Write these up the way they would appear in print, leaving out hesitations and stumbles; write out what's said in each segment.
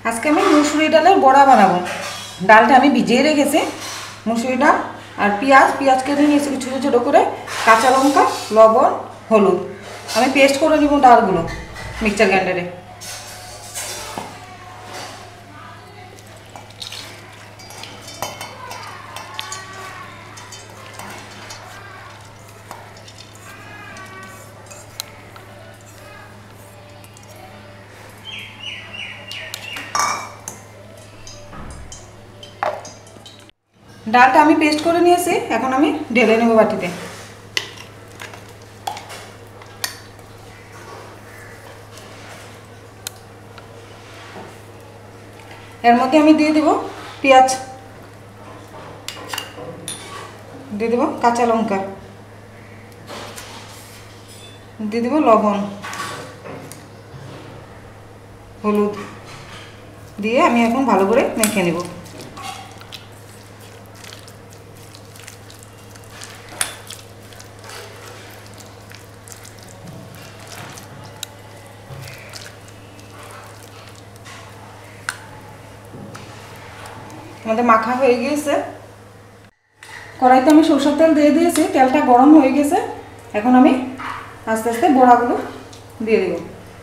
আজকে আমি মুসুরি ডালের বড়া বানাবো। ডালটা আমি ভিজিয়ে রেখেছি, মুসুরি ডাল আর পেঁয়াজ কেটে নিয়েছি ছোটো ছোটো করে, কাঁচা লঙ্কা, লবণ, হলুদ। আমি পেস্ট করে নিব ডালগুলো মিক্সচার গ্রাইন্ডারে। ডালটা আমি পেস্ট করে নিয়েছি, এখন আমি ঢেলে নেব বাটিতে। এর মধ্যে আমি দিয়ে দেব পেঁয়াজ, দিয়ে দেব কাঁচা লঙ্কা, দিয়ে দেব লবণ, হলুদ দিয়ে আমি এখন ভালো করে মেখে নেব। আমাদের মাখা হয়ে গিয়েছে। কড়াইতে আমি সরষের তেল দিয়ে দিয়েছি, তেলটা গরম হয়ে গেছে। এখন আমি আস্তে আস্তে বড়াগুলো দিয়ে দেব।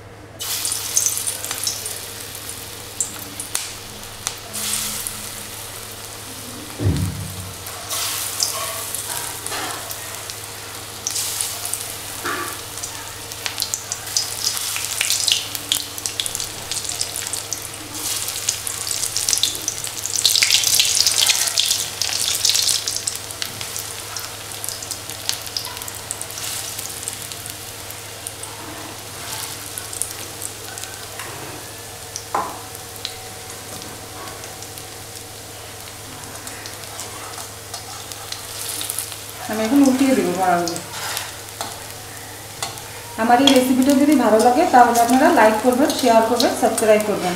আমি এখন উল্টিয়ে দেবো বড়াগুলো। আমার এই রেসিপিটা যদি ভালো লাগে তাহলে আপনারা লাইক করবেন, শেয়ার করবেন, সাবস্ক্রাইব করবেন।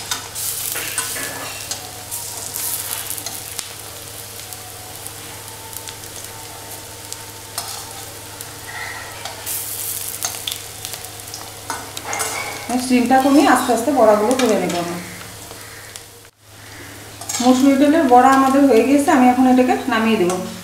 স্টিমটা কমিয়ে আস্তে আস্তে বড়াগুলো করে নেব। মুসুরি ডালের বড়া আমাদের হয়ে গেছে, আমি এখন এটাকে নামিয়ে দেবো।